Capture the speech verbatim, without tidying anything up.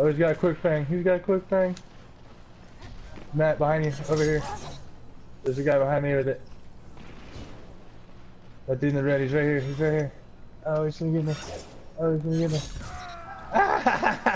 Oh, he's got a quick fang. He's got a quick fang. Matt, behind you, over here. There's a guy behind me with it. That dude in the red, he's right here. He's right here. Oh, he's gonna get me. Oh, he's gonna get me.